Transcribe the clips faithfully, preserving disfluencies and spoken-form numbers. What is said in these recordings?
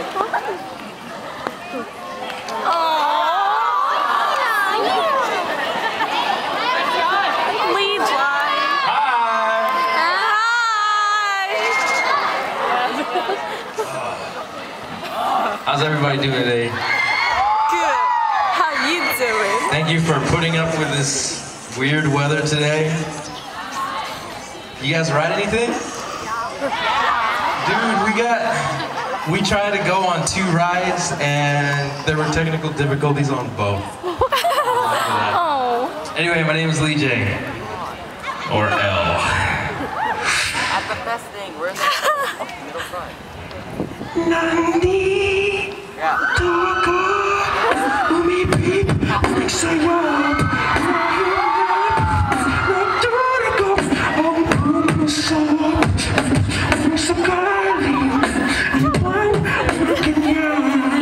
How's everybody doing today? Good. How you doing? Thank you for putting up with this weird weather today. You guys ride anything? Dude, we got, we tried to go on two rides and there were technical difficulties on both. Oh. Anyway, my name is Leejay, or L. At the best thing, we're in the middle front. Nandi, Taka, Umi Peep, Mixaya, Naturiko, Om So, Sakali, One, Kenya,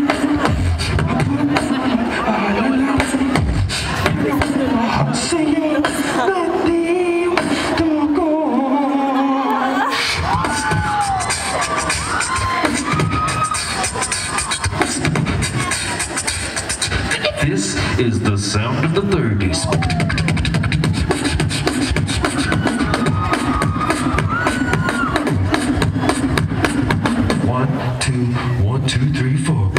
Say Nandi, Taka. This is the sound of the thirties. One, two, one, two, three, four.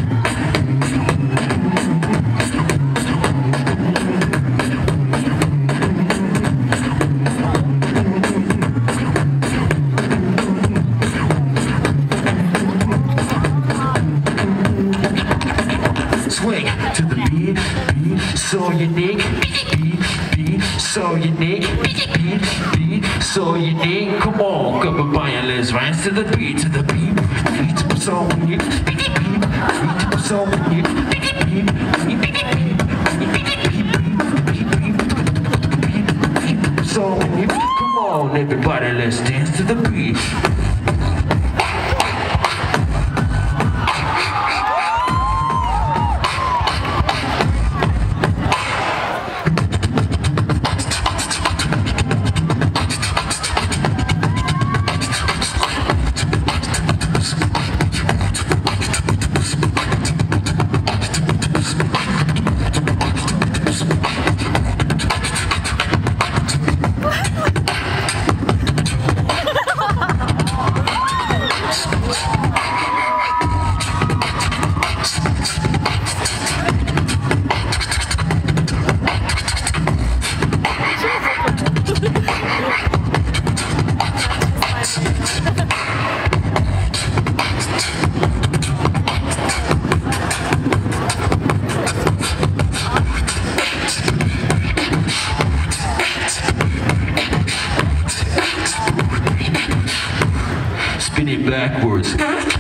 Swing to the beat, beat, so unique, beat, beat, so unique, beat, beat, so unique. Come on, Kababayan, let's rise to the beat, to the beat, beat, so unique, beat, beat, beat, so unique, beat, beat, beat, beat, beat, beat, so unique. Come on, everybody, let's dance to the beat. Spin it backwards.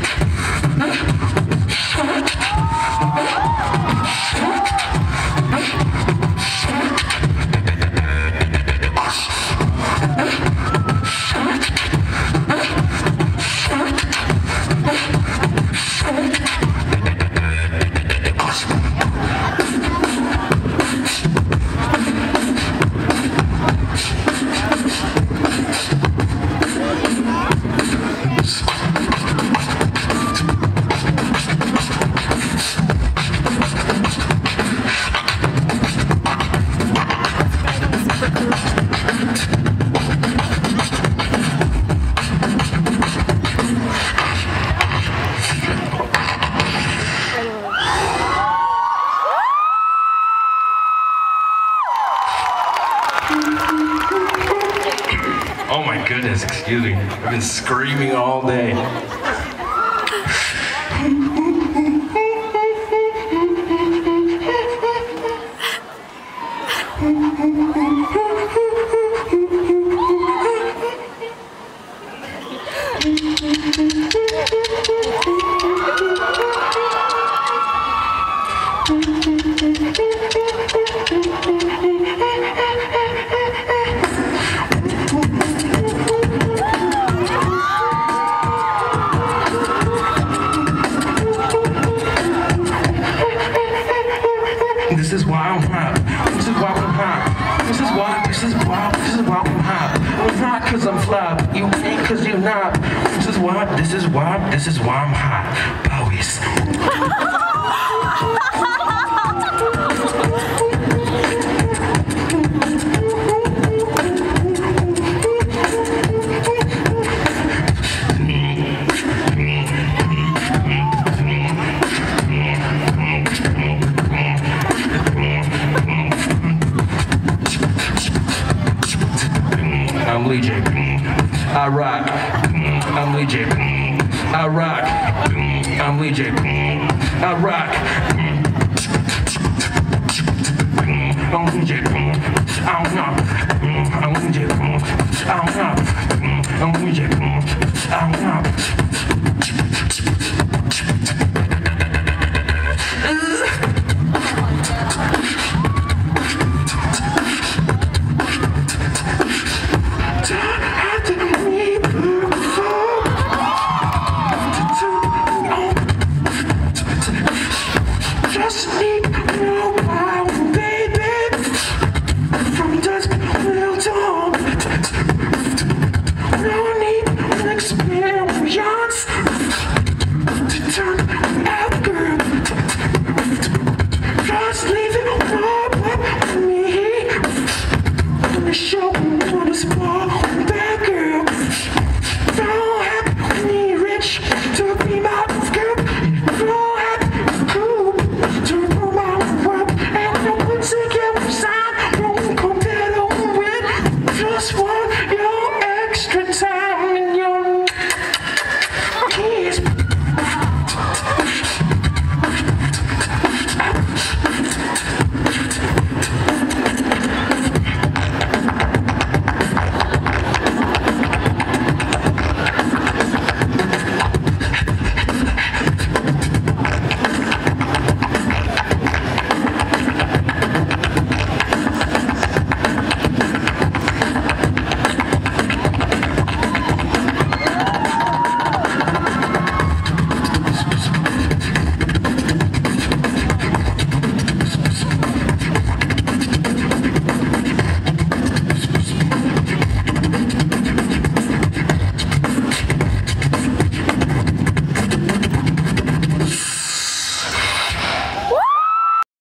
Oh my goodness, excuse me. I've been screaming all day. This is why I'm hot. This is why I'm hot. This is why, this is why, this is why I'm hot. I'm hot cause I'm fly, but you ain't cause you not. This is why I this is why, this is why I'm hot. Bowies. I'm Leejay. I rock. I'm Leejay. I rock. I'm Leejay. I rock. I'm Leejay. I don't know. I'm Leejay. I don't know. I'm Leejay. I don't know.